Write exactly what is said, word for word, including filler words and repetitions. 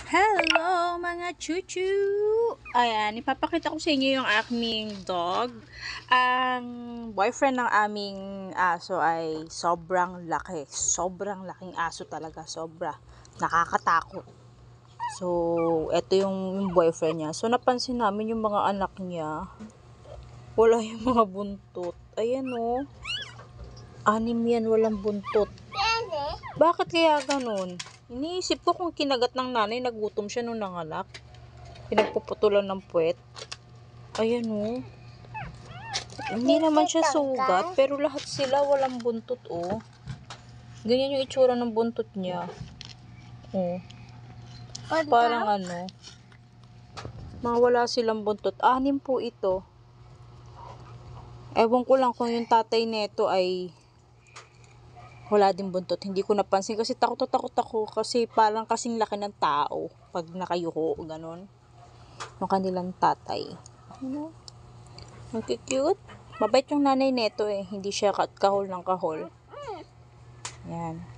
Hello mga chuchu! Ayan, ipapakita ko sa inyo yung aming dog. Ang boyfriend ng aming aso ay sobrang laki. Sobrang laking aso talaga, sobra. Nakakatakot. So, eto yung, yung boyfriend niya. So, napansin namin yung mga anak niya. Wala yung mga buntot. Ayan o. Oh. Anim yan, walang buntot. Bakit kaya ganun? Iniisip ko kung kinagat ng nanay, nagutom siya nung nanganak. Pinagpuputulan ng puwet. Ayan o. Hindi naman siya sugat, pero lahat sila walang buntot o. Ganyan yung itsura ng buntot niya. O. Parang ano. Mawala silang buntot. Anim po ito. Ewan ko lang kung yung tatay neto ay wala din buntot. Hindi ko napansin kasi takot na takot ako kasi parang kasing laki ng tao pag nakayuko, ganun. Yung kanilang tatay. Ano? Ang cute. Mabait yung nanay neto eh. Hindi siya kahol ng kahol. Yan.